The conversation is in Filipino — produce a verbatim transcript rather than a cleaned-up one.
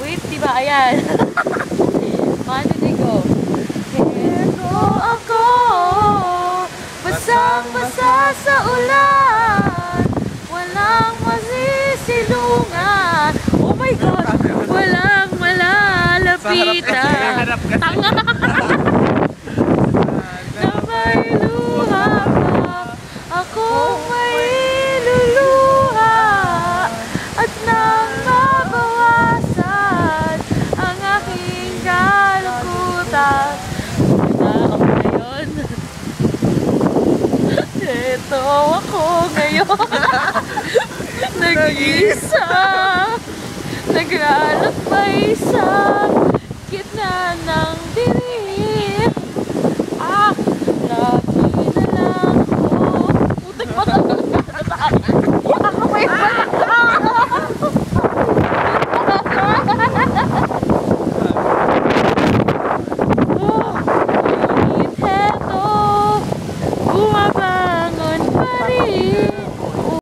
Wait, diba? Ayan. Paano di go? Ito ako, basang-basa sa ulan, walang masisilungan. Oh my God! Walang malalapitan. Tanga! Na may luha pa, akong may luluha, at nang mabawasan ang aking kalungkutan. Ako ngayon. Ito ako ngayon. Nag-isa. Naglalakbay sa gitna ng dilim. Ah, lagi na lang ako. Putik pa na. Ako may balik.